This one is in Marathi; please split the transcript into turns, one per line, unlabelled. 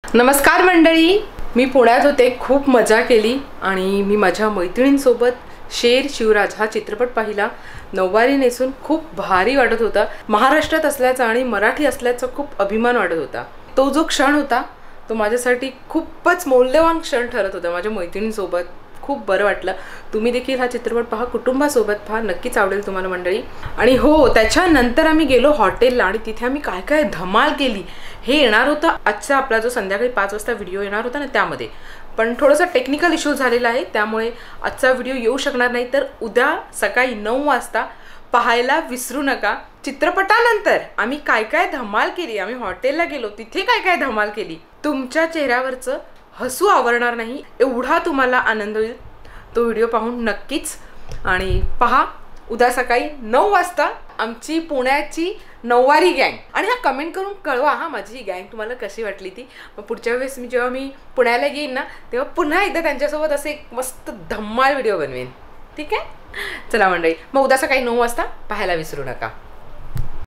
नमस्कार मंडळी, मी पुण्यात होते, खूप मजा केली आणि मी माझ्या मैत्रिणींसोबत शेर शिवराज हा चित्रपट पाहिला। नऊवारी नेसून खूप भारी वाटत होता। महाराष्ट्रात असल्याचा आणि मराठी असल्याचा खूप अभिमान वाटत होता। तो जो क्षण होता तो माझ्यासाठी खूपच मौल्यवान क्षण ठरत होता। माझ्या मैत्रिणींसोबत खूप बरं वाटलं। तुम्ही देखील हा चित्रपट पहा, कुटुंबासोबत पहा, नक्कीच आवडेल तुम्हाला मंडळी। आणि हो, त्याच्यानंतर आम्ही गेलो हॉटेलला आणि तिथे आम्ही काय काय धमाल केली हे येणार होतं आजचा आपला जो संध्याकाळी 5 वाजता व्हिडिओ येणार होता ना त्यामध्ये। पण थोडासा टेक्निकल इश्यू झालेला आहे, त्यामुळे आजचा व्हिडिओ येऊ शकणार नाही। तर उद्या सकाळी 9 वाजता पाहायला विसरू नका। चित्रपटानंतर आम्ही काय काय धमाल केली, आम्ही हॉटेलला गेलो तिथे काय काय धमाल केली, तुमच्या चेहऱ्यावरचं हसू आवरणार नाही एवढा तुम्हाला आनंद होईल। तो व्हिडिओ पाहून नक्कीच आणि पहा उद्या सकाळी 9 वाजता आमची पुण्याची नऊवारी गँग। आणि हा कमेंट करून कळवा हा माझी ही गँग तुम्हाला कशी वाटली ती। मग पुढच्या वेळेस जेव्हा मी पुण्याला येईन ना तेव्हा पुन्हा एकदा त्यांच्यासोबत असे एक मस्त धम्माल व्हिडिओ बनवेन, ठीक आहे? चला मंडळी, मग उद्या सकाळी 9 वाजता पाहायला विसरू नका।